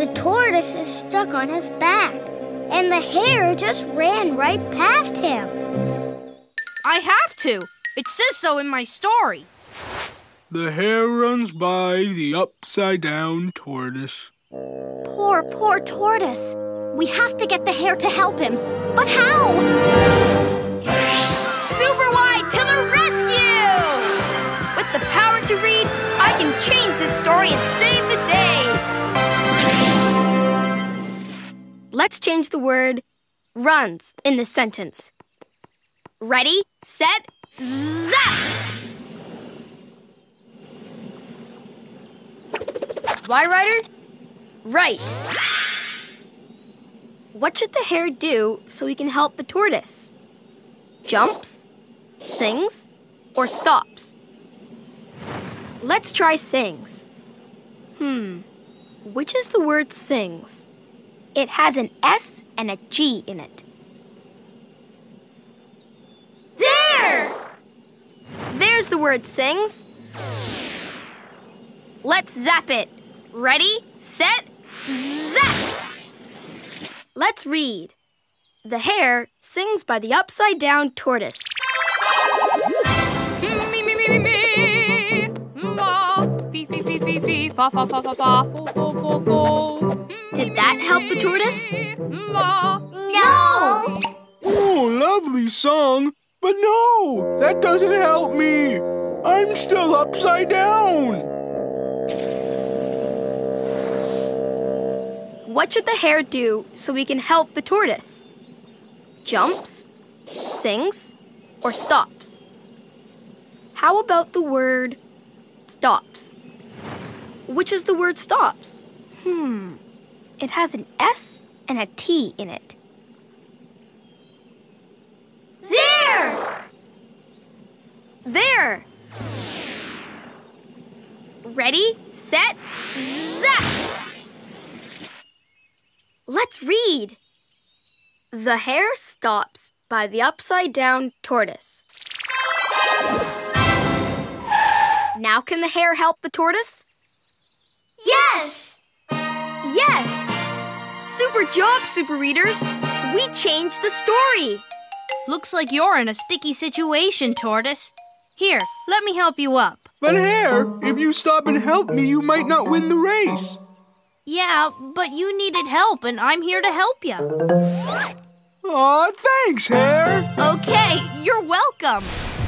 The tortoise is stuck on his back, and the hare just ran right past him. I have to. It says so in my story. The hare runs by the upside-down tortoise. Poor tortoise. We have to get the hare to help him. But how? Super Wide to the rescue! With the power to read, I can change this story and save the day. Let's change the word runs in this sentence. Ready, set, zap! Why, Ryder? Right. What should the hare do so he can help the tortoise? Jumps, sings, or stops? Let's try sings. Which is the word sings? It has an S and a G in it. There! There's the word sings. Let's zap it. Ready, set, zap! Let's read. The hare sings by the upside-down tortoise. Me, me, me, me, me. La, fee, fee, fee, fee, fee, fa, fa, fa, fa, fa, fo, fo, fo, fo. Did that help the tortoise? La. No! Oh, lovely song. But no, that doesn't help me. I'm still upside down. What should the hare do so we can help the tortoise? Jumps, sings, or stops? How about the word stops? Which is the word stops? It has an S and a T in it. There! There! Ready, set, zap! Let's read. The hare stops by the upside-down tortoise. Now can the hare help the tortoise? Yes! Yes! Super job, Super Readers! We changed the story! Looks like you're in a sticky situation, Tortoise. Here, let me help you up. But hare, if you stop and help me, you might not win the race. Yeah, but you needed help, and I'm here to help you. Aw, thanks, hare. Okay, you're welcome.